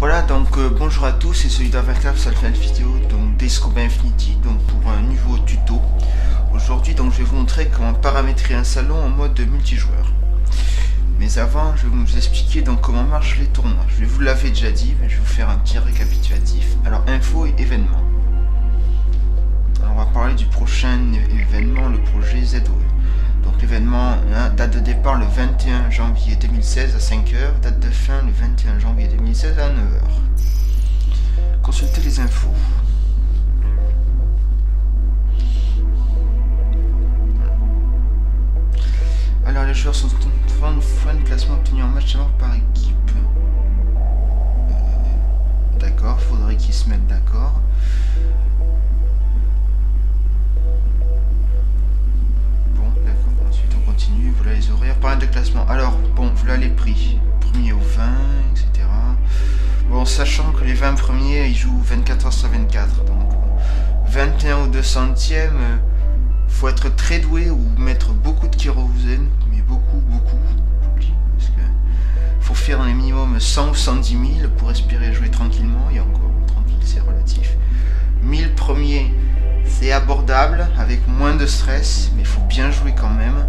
Voilà, donc bonjour à tous, c'est Solidar24, ça fait une vidéo donc Days Combat Infinity, donc pour un nouveau tuto. Aujourd'hui donc je vais vous montrer comment paramétrer un salon en mode multijoueur. Mais avant, je vais vous expliquer donc comment marchent les tournois. Je vous l'avais déjà dit, mais je vais vous faire un petit récapitulatif. Alors info et événements. Alors, on va parler du prochain événement, le projet ZOE. Donc l'événement, date de départ le 21 janvier 2016 à 5h, date de fin le 21 janvier 2016 à 9h. Consultez les infos. Alors les joueurs sont fin de classement obtenu en match à mort par équipe. D'accord, faudrait qu'ils se mettent d'accord. Continue, voilà les horaires, paramètres de classement. Alors, bon, voilà les prix. Premier au 20, etc. Bon, sachant que les 20 premiers, ils jouent 24 heures sur 24. Donc, 21 au 200e, faut être très doué ou mettre beaucoup de kérosène. Mais beaucoup. Parce que faut faire dans les minimums 100 ou 110 000 pour espérer jouer tranquillement. Et encore, tranquille, c'est relatif. 1000 premiers, c'est abordable, avec moins de stress, mais il faut bien jouer quand même.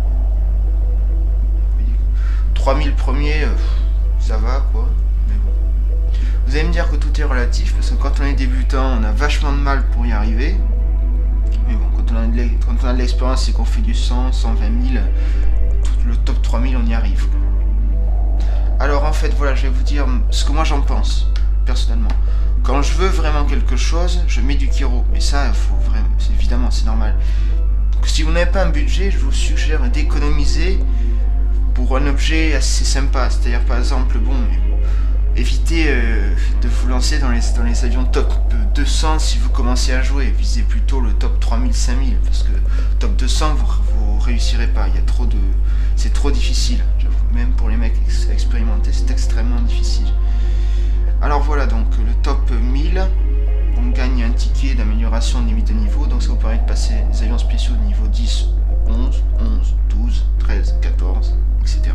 3000 premiers, ça va quoi, mais bon. Vous allez me dire que tout est relatif, parce que quand on est débutant, on a vachement de mal pour y arriver. Mais bon, quand on a de l'expérience et qu'on fait du 100, 120 000, tout le top 3000, on y arrive. Alors en fait, voilà, je vais vous dire ce que moi j'en pense, personnellement. Quand je veux vraiment quelque chose, je mets du Kiro. Mais ça, il faut vraiment, évidemment, c'est normal. Donc, si vous n'avez pas un budget, je vous suggère d'économiser pour un objet assez sympa, c'est-à-dire par exemple, bon, évitez de vous lancer dans les avions top 200 si vous commencez à jouer, visez plutôt le top 3000, 5000, parce que top 200 vous réussirez pas, il y a trop de, c'est trop difficile, j'avoue, même pour les mecs expérimentés, c'est extrêmement difficile. Alors voilà, donc le top 1000, on gagne un ticket d'amélioration de limite de niveau, donc ça vous permet de passer les avions spéciaux de niveau 10, 11, 12, 13, 14, etc.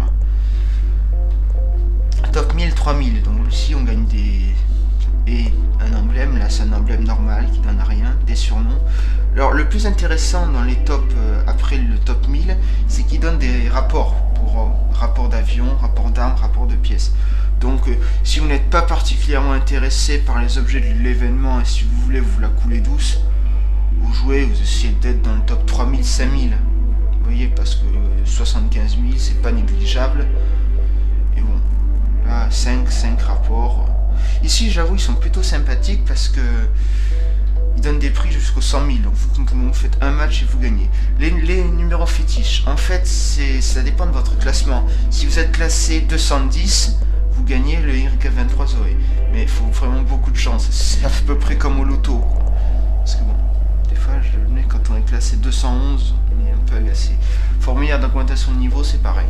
Top 1000, 3000, donc ici on gagne et un emblème, là c'est un emblème normal qui donne à rien, des surnoms. Alors le plus intéressant dans les tops, après le top 1000, c'est qu'il donne des rapports, pour rapport d'avion, rapport d'armes, rapport de pièces. Donc si vous n'êtes pas particulièrement intéressé par les objets de l'événement et si vous voulez vous la couler douce, vous jouez, vous essayez d'être dans le top 3000, 5000. Vous voyez, parce que 75 000 c'est pas négligeable. Et bon, là 5 rapports. Ici j'avoue ils sont plutôt sympathiques parce que ils donnent des prix jusqu'aux 100 000. Donc vous faites un match et vous gagnez. Les numéros fétiches, en fait ça dépend de votre classement. Si vous êtes classé 210, vous gagnez le YK23 Zoé. Mais il faut vraiment beaucoup de chance. C'est à peu près comme au loto, quoi. Parce que bon, des fois quand on est classé 211, on est un peu agacé. Formulaire d'augmentation de niveau, c'est pareil.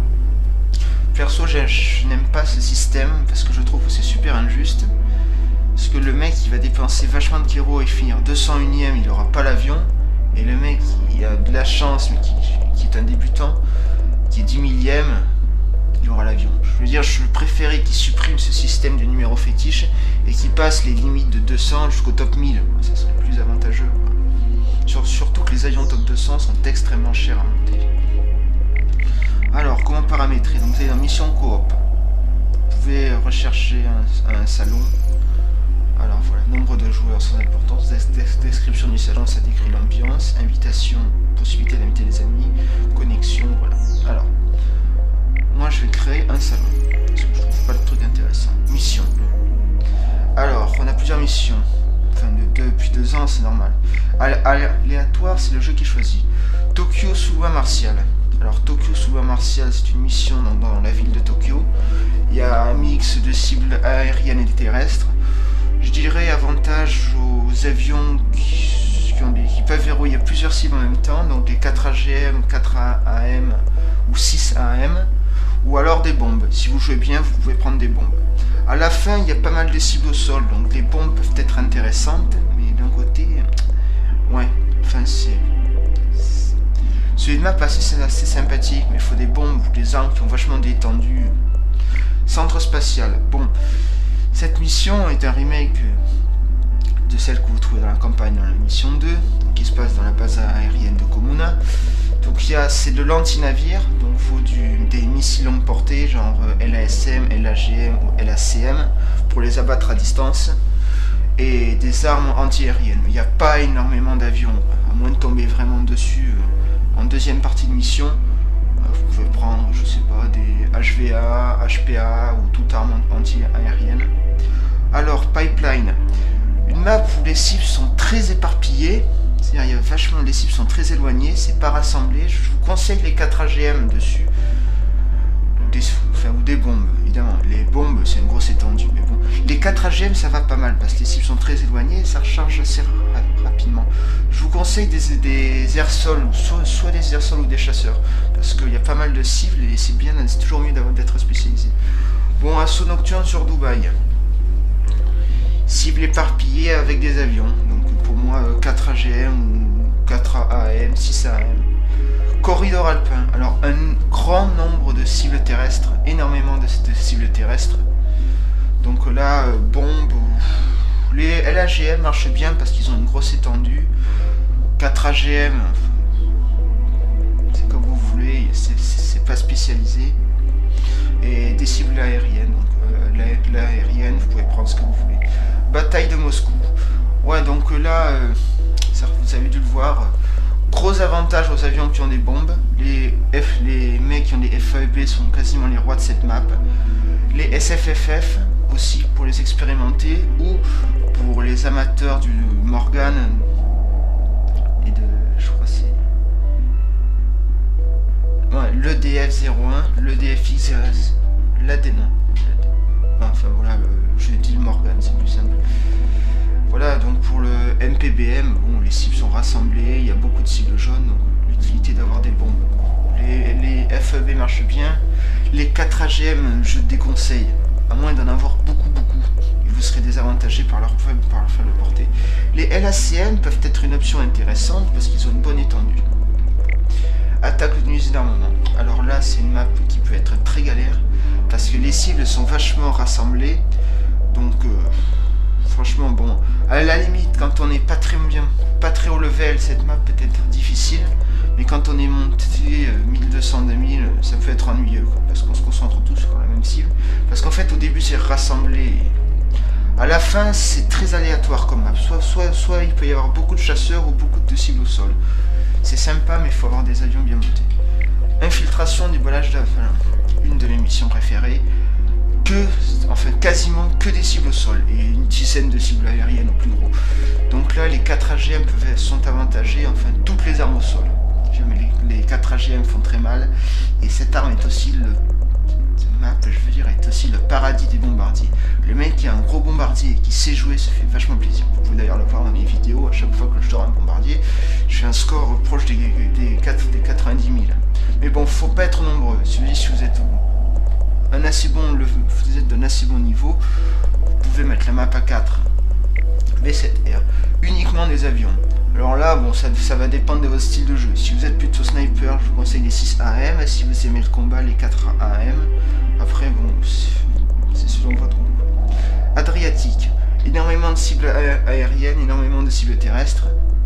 Perso, je n'aime pas ce système parce que je trouve que c'est super injuste. Parce que le mec il va dépenser vachement de Kiro et finir 201ème, il n'aura pas l'avion. Et le mec qui a de la chance, mais qui est un débutant, qui est 10 000ème, il aura l'avion. Je veux dire, je préférais qu'il supprime ce système de numéro fétiche et qu'il passe les limites de 200 jusqu'au top 1000. Ça serait plus avantageux, quoi. Surtout que les avions top 200 sont extrêmement chers à monter. Alors, comment paramétrer? Donc, vous allez dans mission coop. Vous pouvez rechercher un salon. Alors voilà, nombre de joueurs sans importance. Description du salon, ça décrit l'ambiance. Invitation, possibilité d'inviter des amis. Connexion, voilà. Alors, moi je vais créer un salon. Parce que je trouve pas le truc intéressant. Mission. Alors, on a plusieurs missions. Enfin, depuis 2 ans, c'est normal. Aléatoire, c'est le jeu qui est choisi. Tokyo sous loi martiale. Alors, Tokyo sous loi martiale, c'est une mission dans la ville de Tokyo. Il y a un mix de cibles aériennes et terrestres. Je dirais avantage aux avions qui peuvent verrouiller plusieurs cibles en même temps. Donc, les 4 AGM, 4 AM ou 6 AM. Ou alors des bombes. Si vous jouez bien, vous pouvez prendre des bombes. À la fin, il y a pas mal de cibles au sol, donc les bombes peuvent être intéressantes, mais d'un côté, ouais, enfin celui de map c'est assez sympathique, mais il faut des bombes ou des armes qui ont vachement détendu. Centre spatial, bon, Cette mission est un remake de celle que vous trouvez dans la campagne dans la mission 2, qui se passe dans la base aérienne de Komuna. Donc c'est de l'anti-navire, donc il faut des missiles longue portée, genre LASM, LAGM ou LACM, pour les abattre à distance, et des armes anti-aériennes. Il n'y a pas énormément d'avions, à moins de tomber vraiment dessus en deuxième partie de mission. Vous pouvez prendre, je sais pas, des HVA, HPA ou toute arme anti-aérienne. Alors, Pipeline, une map où les cibles sont très éparpillées, c'est-à-dire il y a vachement, les cibles sont très éloignées, c'est pas rassemblé. Je vous conseille les 4 AGM dessus, ou des bombes, évidemment. Les bombes, c'est une grosse étendue, mais bon. Les 4 AGM, ça va pas mal, parce que les cibles sont très éloignées et ça recharge assez rapidement. Je vous conseille des airsols, soit des airsols ou des chasseurs, parce qu'il y a pas mal de cibles et c'est bien, c'est toujours mieux d'être spécialisé. Bon, assaut nocturne sur Dubaï. Cible éparpillée avec des avions, donc pour moi 4 AGM ou 4 AM, 6 AM. Corridor alpin, alors un grand nombre de cibles terrestres, énormément de cibles terrestres. Donc là, bombes, les LAGM marchent bien parce qu'ils ont une grosse étendue. 4 AGM, c'est comme vous voulez, c'est pas spécialisé. Et des cibles aériennes, donc l'aérienne, vous pouvez prendre ce que vous voulez. Bataille de Moscou. Ouais, donc là, vous avez dû le voir. Gros avantage aux avions qui ont des bombes. Les mecs qui ont des FAB sont quasiment les rois de cette map. Les SFFF aussi pour les expérimenter, ou pour les amateurs du Morgan et de, je crois c'est ouais, le DF01, le DFX, enfin voilà, je dis le Morgan, c'est plus simple. Voilà, donc pour le MPBM, bon, les cibles sont rassemblées, il y a beaucoup de cibles jaunes, donc l'utilité d'avoir des bombes. Les FEB marchent bien, les 4 AGM je déconseille, à moins d'en avoir beaucoup, et vous serez désavantagé par leur faible portée. Les LACM peuvent être une option intéressante parce qu'ils ont une bonne étendue. Attaque de nuisibles d'armement. Alors là, c'est une map qui peut être très galère, parce que les cibles sont vachement rassemblées, donc franchement bon, à la limite quand on n'est pas très haut level, cette map peut être difficile, mais quand on est monté 1200, 2000, ça peut être ennuyeux, quoi, parce qu'on se concentre tous sur la même cible, parce qu'en fait au début c'est rassemblé, à la fin c'est très aléatoire comme map, soit il peut y avoir beaucoup de chasseurs ou beaucoup de cibles au sol, c'est sympa mais il faut avoir des avions bien montés. Infiltration du bolage d'Avalon, une de mes missions préférées. Enfin quasiment que des cibles au sol et une dizaine de cibles aériennes au plus gros. Donc là les 4 AGM sont avantagés, enfin toutes les armes au sol. Les 4 AGM font très mal et cette arme est aussi est aussi le paradis des bombardiers. Le mec qui a un gros bombardier et qui sait jouer, ça fait vachement plaisir. Vous pouvez d'ailleurs le voir dans mes vidéos, à chaque fois que je dors un bombardier, je fais un score proche des 90 000. Mais bon, faut pas être nombreux. Si vous êtes vous êtes d'un assez bon niveau, vous pouvez mettre la map à 4 B7R, uniquement des avions. Alors là, bon, ça va dépendre de votre style de jeu. Si vous êtes plutôt sniper, je vous conseille les 6 AM. Si vous aimez le combat, les 4 AM. Après, bon, c'est selon votre goût. Adriatique, énormément de cibles aériennes, énormément de cibles terrestres.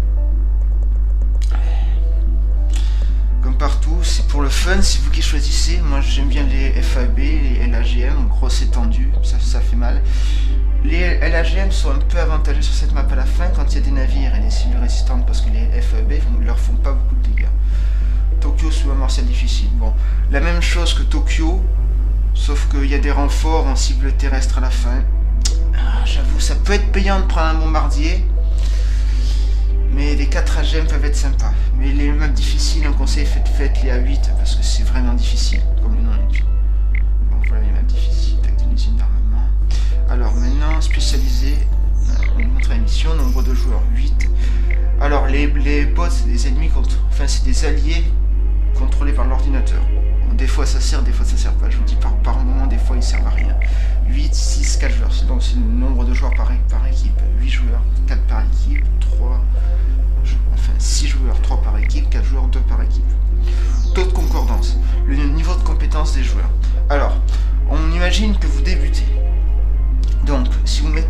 Comme partout, c'est pour le fun, c'est vous qui choisissez. Moi j'aime bien les FAB, les LAGM, grosse étendue, ça fait mal. Les LAGM sont un peu avantageux sur cette map à la fin quand il y a des navires et des cibles résistantes parce que les FAB leur font pas beaucoup de dégâts. Tokyo sous un morcel difficile. Bon, la même chose que Tokyo, sauf qu'il y a des renforts en cible terrestre à la fin. J'avoue, ça peut être payant de prendre un bombardier. Mais les 4 AGM peuvent être sympas. Mais les maps difficiles, un conseil, faites les A8 parce que c'est vraiment difficile, comme le nom l'indique. Donc voilà les maps difficiles, avec une usine d'armement. Alors maintenant, spécialisé, on va montrer la mission, nombre de joueurs 8. Alors les bots, c'est des ennemis enfin c'est des alliés contrôlés par l'ordinateur. Bon, des fois ça sert, des fois ça sert pas. Je vous dis par moment, des fois ils servent à rien. 8, 6, 4 joueurs. Donc c'est le nombre de joueurs par équipe. 8 joueurs, 4 par équipe, 6 joueurs, 3 par équipe, 4 joueurs, 2 par équipe. Taux de concordance, le niveau de compétence des joueurs. Alors, on imagine que vous débutez. Donc,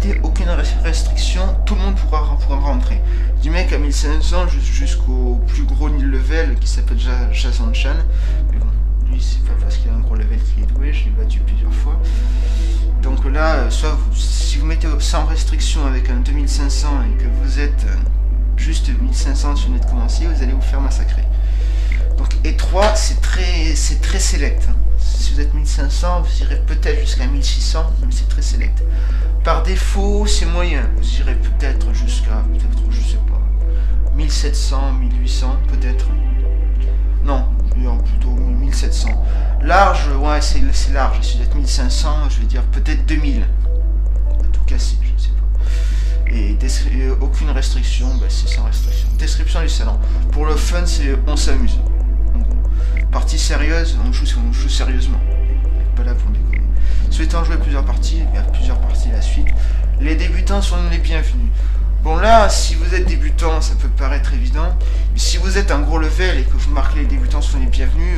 mettez aucune restriction, tout le monde pourra rentrer. Du mec à 1500 jusqu'au plus gros level qui s'appelle Jason Chan. Mais bon, lui c'est pas parce qu'il a un gros level qu'il est doué, je l'ai battu plusieurs fois. Donc là, soit si vous mettez sans restriction avec un 2500 et que vous êtes juste 1500 sur net commencier, vous allez vous faire massacrer. Donc E3 c'est très select. Si vous êtes 1500, vous irez peut-être jusqu'à 1600, mais c'est très select. Par défaut, c'est moyen. Vous irez peut-être jusqu'à, je sais pas, 1700, 1800, peut-être. Non, plutôt 1700. Large, ouais, c'est large. Si vous êtes 1500, je vais dire peut-être 2000. Tout cassé, je sais pas. Et aucune restriction, bah, c'est sans restriction. Description du salon. Pour le fun, c'est on s'amuse. Partie sérieuse, on joue sérieusement. Pas là pour déconner. Souhaitant jouer plusieurs parties, il y a plusieurs parties à la suite. Les débutants sont les bienvenus. Bon là, si vous êtes débutant, ça peut paraître évident. Mais si vous êtes un gros level et que vous marquez les débutants sont les bienvenus,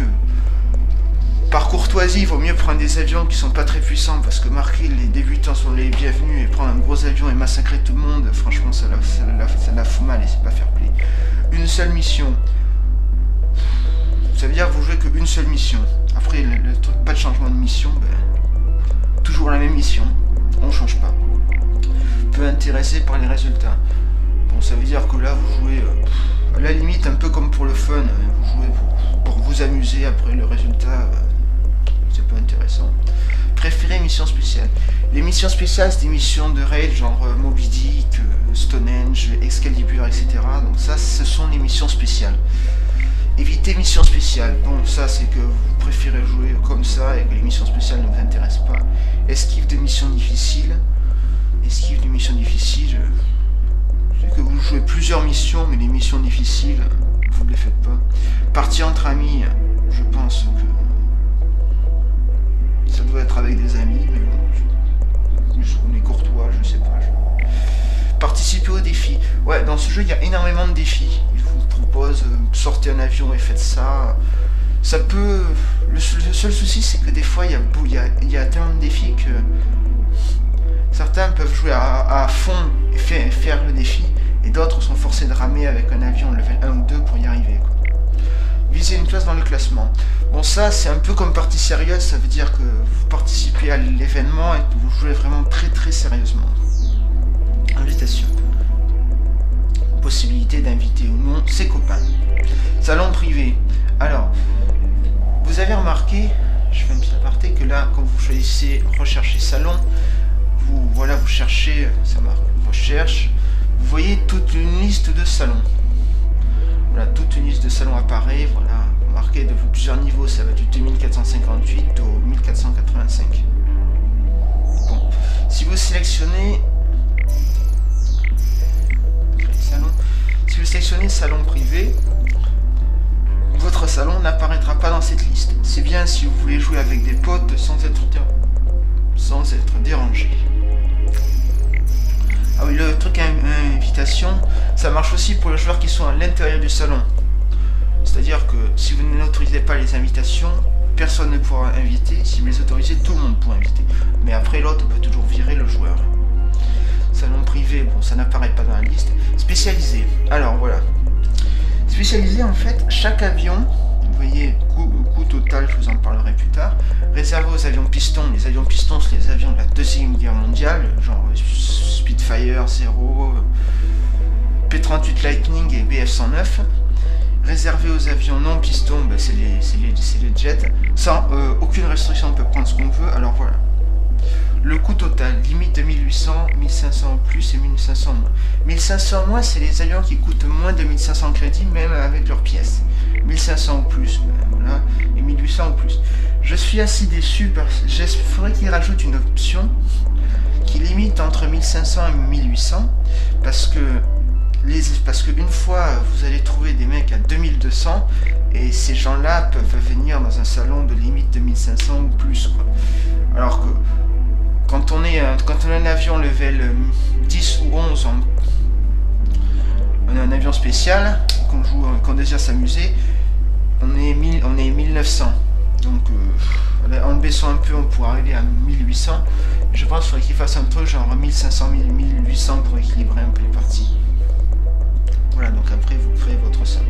par courtoisie, il vaut mieux prendre des avions qui sont pas très puissants, parce que marquer les débutants sont les bienvenus et prendre un gros avion et massacrer tout le monde, franchement ça la fout mal et c'est pas fair play. Une seule mission. Ça veut dire que vous jouez qu'une seule mission. Après, le truc, pas de changement de mission, ben, toujours la même mission. On change pas. Peu intéressé par les résultats. Bon, ça veut dire que là, vous jouez à la limite un peu comme pour le fun. Vous jouez pour vous amuser. Après, le résultat, c'est pas intéressant. Préférez mission spéciale. Les missions spéciales, c'est des missions de raid, genre Moby Dick, Stonehenge, Excalibur, etc. Donc ça, ce sont les missions spéciales. Évitez mission spéciale. Bon, ça c'est que vous préférez jouer comme ça et que les missions spéciales ne vous intéressent pas. Esquive de missions difficiles. Esquive de missions difficiles. C'est que vous jouez plusieurs missions, mais les missions difficiles, vous ne les faites pas. Partie entre amis, je pense que ça doit être avec des amis, mais bon, on est courtois, je sais pas. Participer aux défis. Ouais, dans ce jeu, il y a énormément de défis. Propose, sortez un avion et faites ça. Ça peut... Le seul souci, c'est que des fois, il y a tellement de défis que certains peuvent jouer à fond et faire le défi, et d'autres sont forcés de ramer avec un avion level 1 ou 2 pour y arriver, quoi. Viser une place dans le classement. Bon, ça, c'est un peu comme partie sérieuse, ça veut dire que vous participez à l'événement et que vous jouez vraiment très sérieusement. Invitation. Possibilité d'inviter ou non ses copains. Salon privé. Alors, vous avez remarqué, je fais un petit aparté, que là, quand vous choisissez rechercher salon, vous cherchez, ça marque recherche, vous voyez toute une liste de salons. Voilà, toute une liste de salons apparaît, voilà, marqué de plusieurs niveaux, ça va du 2458 au 1485. Bon, si vous sélectionnez si vous sélectionnez salon privé, votre salon n'apparaîtra pas dans cette liste. C'est bien si vous voulez jouer avec des potes sans être dérangé. Ah oui, le truc à invitation, ça marche aussi pour les joueurs qui sont à l'intérieur du salon. C'est-à-dire que si vous n'autorisez pas les invitations, personne ne pourra inviter. Si vous les autorisez, tout le monde pourra inviter. Mais après, l'autre peut toujours virer le joueur. Salon privé, bon, ça n'apparaît pas dans la liste. Spécialisé. Alors voilà. Spécialisé, en fait, chaque avion, vous voyez, coût total, je vous en parlerai plus tard, réservé aux avions pistons. Les avions pistons, c'est les avions de la Deuxième Guerre mondiale, genre Spitfire 0, P-38 Lightning et BF-109. Réservé aux avions non pistons, ben, c'est les jets. Sans aucune restriction, on peut prendre ce qu'on veut. Alors voilà. Le coût total, limite de 1800, 1500 en plus et 1500 en moins. 1500 en moins, c'est les avions qui coûtent moins de 1500 crédits, même avec leurs pièces. 1500 en plus, ben voilà, et 1800 en plus. Je suis assez déçu parce que il faudrait qu'ils rajoutent une option qui limite entre 1500 et 1800, parce que une fois, vous allez trouver des mecs à 2200, et ces gens-là peuvent venir dans un salon de limite de 1500 ou plus, quoi. Alors que quand on a un avion level 10 ou 11, on a un avion spécial, qu'on désire s'amuser, on est 1900. Donc En le baissant un peu, on pourrait arriver à 1800. Je pense qu'il faudrait qu'il fasse un truc genre 1500, 1800 pour équilibrer un peu les parties. Voilà, donc après vous créez votre salon.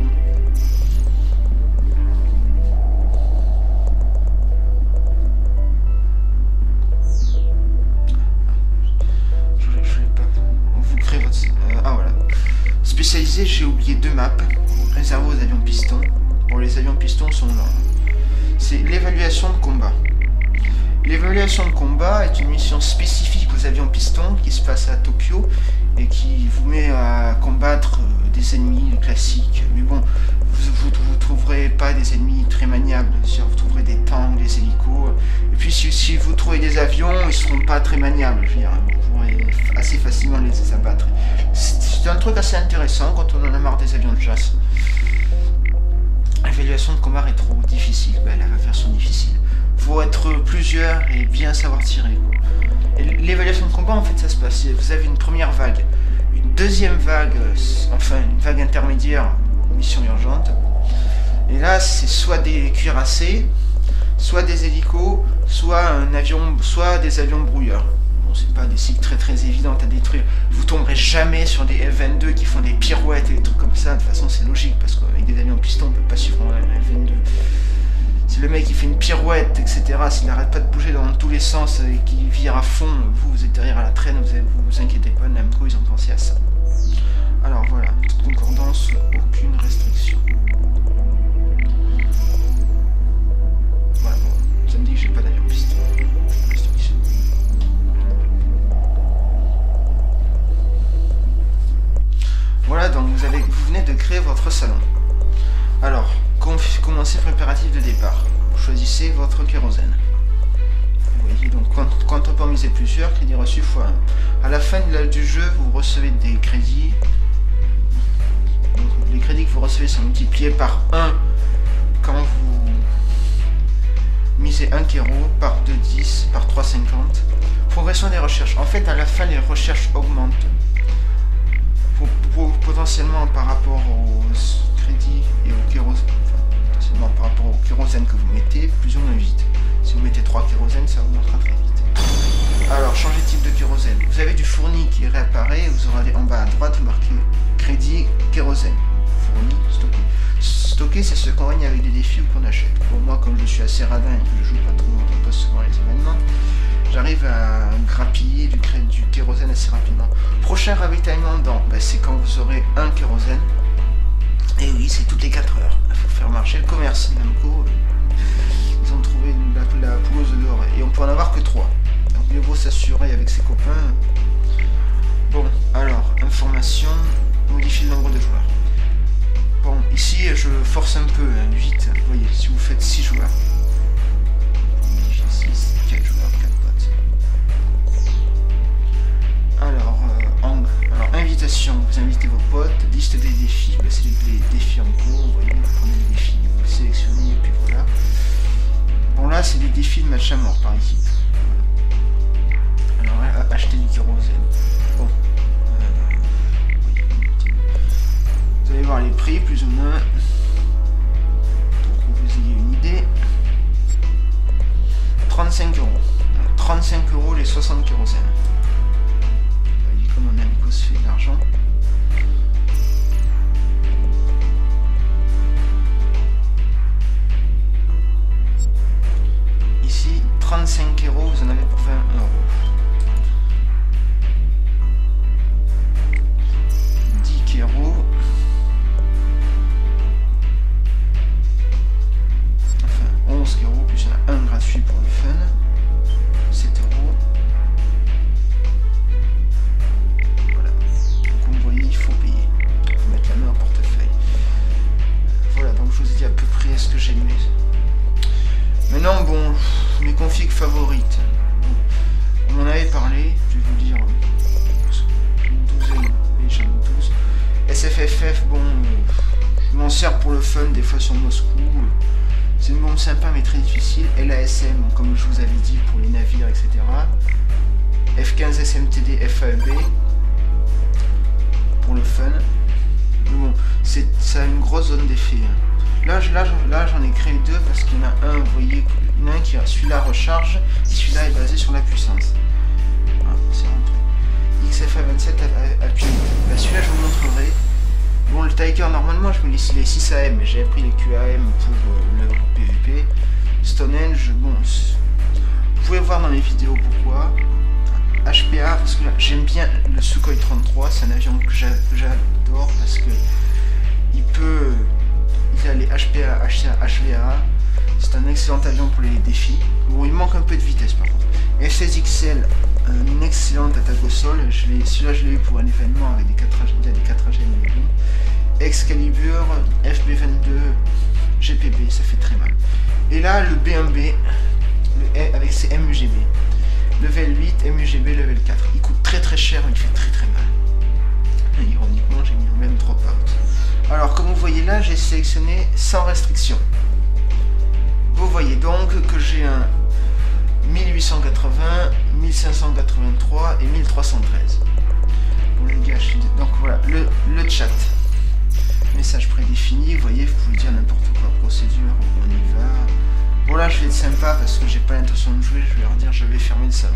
Vous créez votre... ah voilà. Spécialisé, j'ai oublié 2 maps. Réservées aux avions pistons. Bon, les avions pistons sont là. C'est l'évaluation de combat. L'évaluation de combat est une mission spécifique aux avions pistons qui se passe à Tokyo et qui vous met à combattre des ennemis classiques. Mais bon, vous trouverez pas des ennemis très maniables. Vous trouverez des tanks, des hélicos. Et puis si vous trouvez des avions, ils seront pas très maniables. Je veux dire, vous pourrez assez facilement les abattre. C'est un truc assez intéressant quand on en a marre des avions de chasse. L'évaluation de combat est trop difficile, la version difficile. Faut être plusieurs et bien savoir tirer. L'évaluation de combat, en fait, ça se passe. Vous avez une première vague, une deuxième vague, enfin une vague intermédiaire, mission urgente. Et là, c'est soit des cuirassés, soit des hélicos, soit un avion, soit des avions brouilleurs. Bon, c'est pas des cibles très évidentes à détruire. Vous tomberez jamais sur des F-22 qui font des pirouettes et des trucs comme ça. De toute façon, c'est logique parce qu'avec des avions pistons, on peut pas suivre un F-22. Si le mec il fait une pirouette, etc., s'il n'arrête pas de bouger dans tous les sens et qu'il vire à fond, vous êtes derrière à la traîne, vous inquiétez pas, Namco, ils ont pensé à ça. Alors voilà, toute concordance, aucune restriction. Voilà, bon, ça me dit que j'ai pas d'avion piston. Restriction. Voilà, donc vous venez de créer votre salon. Alors, commencez le préparatif de départ. Vous choisissez votre kérosène. Vous voyez, donc quand on peut en miser plusieurs, crédits reçus x1. À la fin du jeu, vous recevez des crédits. Donc, les crédits que vous recevez sont multipliés par 1 quand vous misez 1 kéro, par 2,10, par 3,50. Progression des recherches. En fait, à la fin, les recherches augmentent. Potentiellement par rapport aux crédits et au kérosène. Par rapport au kérosène que vous mettez, plus ou moins vite. Si vous mettez 3 kérosènes, ça augmentera très vite. Alors, changez de type de kérosène. Vous avez du fourni qui réapparaît, vous aurez en bas à droite marqué crédit kérosène. Fourni, stocké. Stocké, c'est ce qu'on gagne avec des défis ou qu'on achète. Pour moi, comme je suis assez radin et que je joue pas trop, pas souvent les événements, j'arrive à grappiller du kérosène assez rapidement. Prochain ravitaillement dans, c'est quand vous aurez un kérosène. Et oui, c'est toutes les 4 heures. Il faut faire marcher le commerce. Namco, ils ont trouvé la pose d'or. Et on peut en avoir que 3. Donc mieux vaut s'assurer avec ses copains. Bon, alors, information, modifie le nombre de joueurs. Bon, ici, je force un peu, 8. Vous voyez, si vous faites 6 joueurs. Modifie 6, 4 joueurs, 4 potes. Alors, angle. Alors, invitation, vous invitez vos potes, liste des défis, c'est les défis en cours, vous voyez, vous prenez les défis, vous les sélectionnez, et puis voilà. Bon, là, c'est des défis de match à mort par équipe. Alors, acheter du kérosène. Bon, oui. Vous allez voir les prix, plus ou moins, pour que vous ayez une idée. 35 euros. 35 euros les 60 kérosènes. Comme on aime qu'on se fait de l'argent. Ici, 35 euros, vous en avez pour 20 euros. 10 euros. Enfin, 11 euros, plus il y en a un gratuit pour le fun. 7 euros. Il faut payer, il faut mettre la main au portefeuille. Voilà, donc je vous ai dit à peu près ce que j'aimais. Maintenant, bon, mes configs favorites. Bon, on en avait parlé, je vais vous dire une douzaine, et j'en ai 12. SFFF, bon, je m'en sers pour le fun, des fois sur Moscou. C'est une bombe sympa mais très difficile. LASM, comme je vous avais dit, pour les navires, etc. F15 SMTD FAEB. Pour le fun, mais bon, ça a une grosse zone d'effet. Là j'en ai créé deux parce qu'il y en a un, vous voyez, il y en a un qui celui-là recharge, et celui-là est basé sur la puissance. Voilà, c'est rentré. XFA27 appuyé. Bah, celui-là je vous montrerai. Bon, le Tiger, normalement je me laisse les 6 AM, mais j'avais pris les QAM pour le PVP. Stonehenge, bon, vous pouvez voir dans les vidéos pourquoi. HPA, parce que j'aime bien le Sukhoi 33, c'est un avion que j'adore parce que il a les HPA, HVA, c'est un excellent avion pour les défis. Bon, il manque un peu de vitesse par contre. F16XL, une excellente attaque au sol, celui-là je l'ai eu pour un événement avec des 4 AGN. Excalibur, FB22, GPB, ça fait très mal. Et là, le B1B, avec ses MUGB. Level 8, MUGB, level 4. Il coûte très très cher, mais il fait très très mal. Et ironiquement, j'ai mis un même drop out. Alors, comme vous voyez là, j'ai sélectionné sans restriction. Vous voyez donc que j'ai un 1880, 1583 et 1313. Bon les gars, donc voilà, le chat. Message prédéfini, vous voyez, vous pouvez dire n'importe quoi, procédure, on y va. Bon là je vais être sympa parce que j'ai pas l'intention de jouer, je vais leur dire je vais fermer le salon.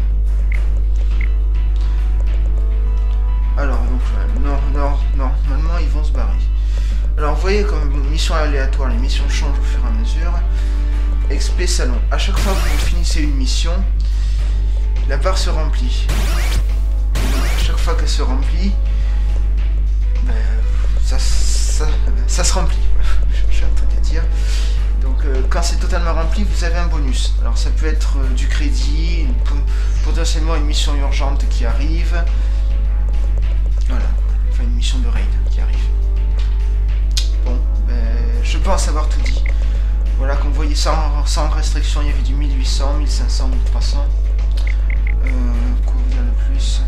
Alors donc normalement ils vont se barrer. Alors vous voyez comme mission aléatoire, les missions changent au fur et à mesure. XP salon, à chaque fois que vous finissez une mission, la barre se remplit. À chaque fois qu'elle se remplit, ben, ça se remplit. J'ai un truc à dire. Donc quand c'est totalement rempli, vous avez un bonus. Alors ça peut être du crédit, potentiellement une mission urgente qui arrive. Voilà, enfin une mission de raid qui arrive. Bon, ben, je pense avoir tout dit. Voilà, comme vous voyez, sans restriction, il y avait du 1800, 1500, 1300. Quoi vous dire de plus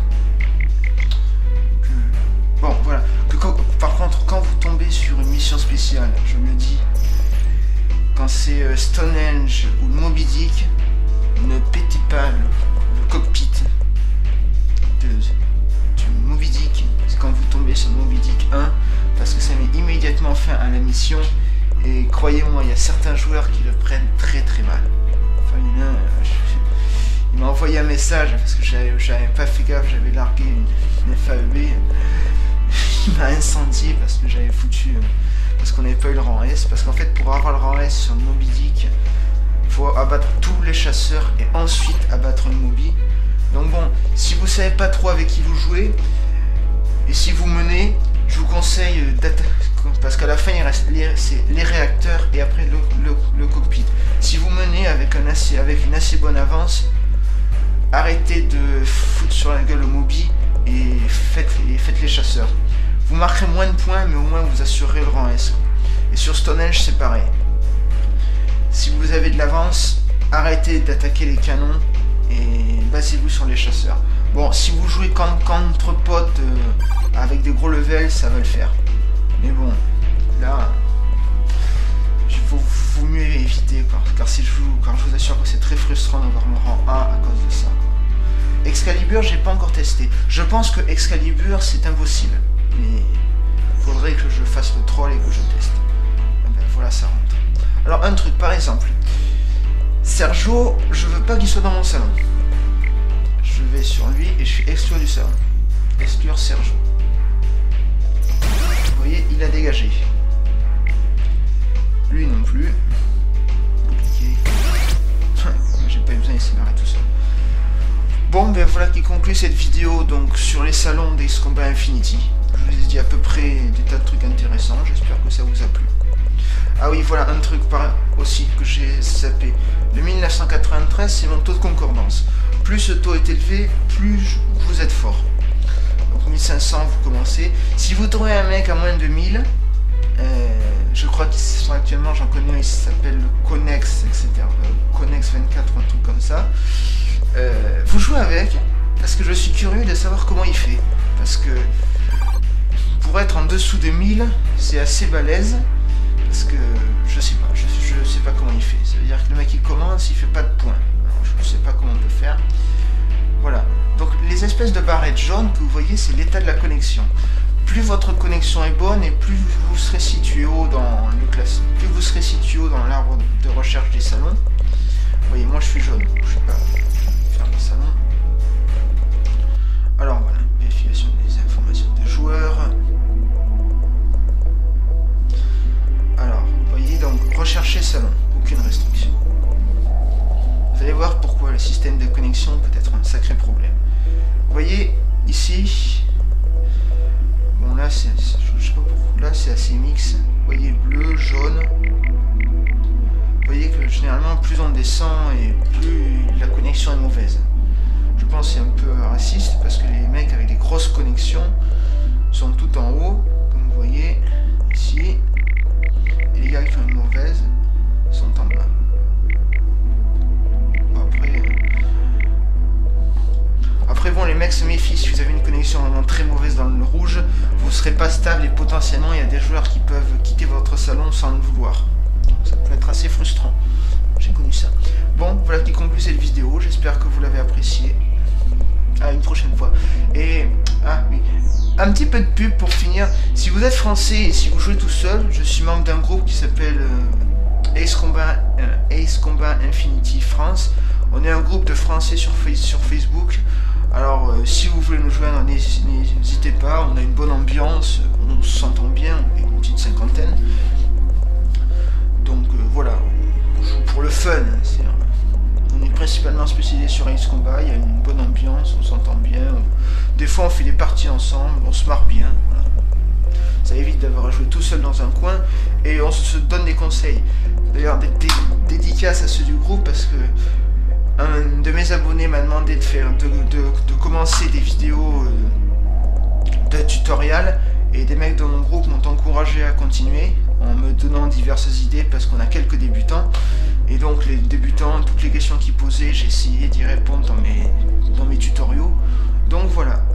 bon, voilà. Par contre, quand vous tombez sur une mission spéciale, je me dis, quand c'est Stonehenge ou Moby Dick, ne pétez pas le cockpit du Moby Dick quand vous tombez sur Moby Dick 1, parce que ça met immédiatement fin à la mission. Et croyez-moi, il y a certains joueurs qui le prennent très très mal. Enfin, il m'a envoyé un message parce que j'avais pas fait gaffe, j'avais largué une FAEB. Il m'a incendié parce que j'avais foutu. Parce qu'on n'avait pas eu le rang S. Parce qu'en fait, pour avoir le rang S sur le Moby Dick, il faut abattre tous les chasseurs et ensuite abattre le Moby. Donc bon, si vous savez pas trop avec qui vous jouez, et si vous menez, je vous conseille d'attaquer. Parce qu'à la fin, il reste les réacteurs et après le cockpit. Si vous menez avec une assez bonne avance, arrêtez de foutre sur la gueule au Moby et faites les chasseurs. Vous marquerez moins de points, mais au moins vous assurerez le rang S. Et sur Stonehenge, c'est pareil. Si vous avez de l'avance, arrêtez d'attaquer les canons et basez-vous sur les chasseurs. Bon, si vous jouez contre potes avec des gros levels, ça va le faire. Mais bon, là, il vaut mieux éviter, quoi. Car si je vous assure que c'est très frustrant d'avoir mon rang A à cause de ça. Excalibur, j'ai pas encore testé. Je pense que Excalibur, c'est impossible. Mais il faudrait que je fasse le troll et que je teste. Et ben, voilà, ça rentre. Alors, un truc, par exemple. Sergio, je veux pas qu'il soit dans mon salon. Je vais sur lui et je suis exclu du salon. Exclure Sergio. Vous voyez, il a dégagé. Lui non plus. Compliqué. J'ai pas eu besoin, il s'est barré tout seul. Bon, ben voilà qui conclut cette vidéo donc sur les salons d'Ace Combat Infinity. Je vous ai dit à peu près des tas de trucs intéressants. J'espère que ça vous a plu. Ah oui, voilà un truc aussi que j'ai zappé. Le 1993, c'est mon taux de concordance. Plus ce taux est élevé, plus vous êtes fort. Donc 1500, vous commencez. Si vous trouvez un mec à moins de 1000, je crois qu'ils sont actuellement, j'en connais, il s'appelle le Connex, etc. Connex 24, un truc comme ça. Vous jouez avec, parce que je suis curieux de savoir comment il fait. Parce que pour être en dessous de 1000, c'est assez balèze. Parce que je sais pas, je sais pas comment il fait. Ça veut dire que le mec il commence, il fait pas de points. Alors, je sais pas comment on peut faire. Voilà. Donc les espèces de barrettes jaunes que vous voyez, c'est l'état de la connexion. plus votre connexion est bonne et plus vous serez situé haut dans le classe, plus vous serez situé haut dans l'arbre de recherche des salons. Vous voyez, moi je suis jaune, je ne vais pas faire les salons. Alors voilà, vérification des informations des joueurs. Alors, vous voyez, donc rechercher salon, aucune restriction. Vous allez voir pourquoi le système de connexion peut être un sacré problème. Vous voyez ici, bon là c'est, je sais pas pourquoi, là c'est assez mix. Vous voyez bleu, jaune. Vous voyez que généralement plus on descend et plus la connexion est mauvaise. Je pense que c'est un peu raciste parce que les mecs avec des grosses connexions sont tout en haut, comme vous voyez ici, et les gars qui ont une mauvaise sont en bas. Après bon, les mecs se méfient, si vous avez une connexion vraiment très mauvaise dans le rouge, vous ne serez pas stable et potentiellement il y a des joueurs qui peuvent quitter votre salon sans le vouloir. Ça peut être assez frustrant, j'ai connu ça. Bon, voilà qui conclut cette vidéo, j'espère que vous l'avez appréciée. À une prochaine fois. Et, ah oui, un petit peu de pub pour finir. Si vous êtes français et si vous jouez tout seul, je suis membre d'un groupe qui s'appelle Ace Combat Infinity France. On est un groupe de français sur Facebook. Alors si vous voulez nous joindre, n'hésitez pas, on a une bonne ambiance, on s'entend bien, une petite cinquantaine. Donc voilà, on joue pour le fun. On est principalement spécialisé sur Ace Combat, il y a une bonne ambiance, on s'entend bien. Des fois on fait des parties ensemble, on se marre bien. Voilà. Ça évite d'avoir à jouer tout seul dans un coin et on se donne des conseils. D'ailleurs des dédicaces à ceux du groupe parce que un de mes abonnés m'a demandé de commencer des vidéos de tutoriel et des mecs de mon groupe m'ont encouragé à continuer en me donnant diverses idées parce qu'on a quelques débutants et donc les débutants, toutes les questions qu'ils posaient, j'ai essayé d'y répondre dans mes tutoriaux. Donc voilà.